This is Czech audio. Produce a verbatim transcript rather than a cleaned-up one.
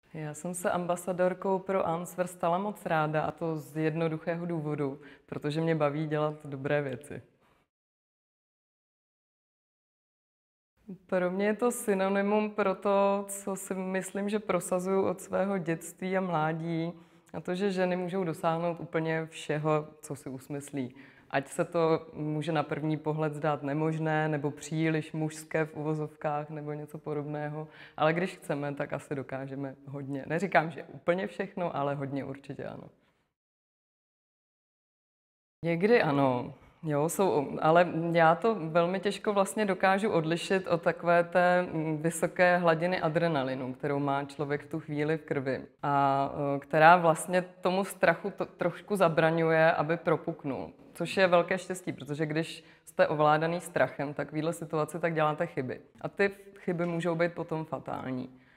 Já jsem se ambasadorkou pro Answer stala moc ráda, a to z jednoduchého důvodu, protože mě baví dělat dobré věci. Pro mě je to synonymum pro to, co si myslím, že prosazuju od svého dětství a mládí, a to, že ženy můžou dosáhnout úplně všeho, co si usmyslí. Ať se to může na první pohled zdát nemožné, nebo příliš mužské v uvozovkách, nebo něco podobného, ale když chceme, tak asi dokážeme hodně. Neříkám, že úplně všechno, ale hodně určitě ano. Někdy ano, jo, jsou, ale já to velmi těžko vlastně dokážu odlišit od takové té mm, vysoké hladiny adrenalinu, kterou má člověk v tu chvíli v krvi a e, která vlastně tomu strachu to, trošku zabraňuje, aby propuknul. Což je velké štěstí, protože když jste ovládaný strachem, tak v této situaci tak děláte chyby. A ty chyby můžou být potom fatální.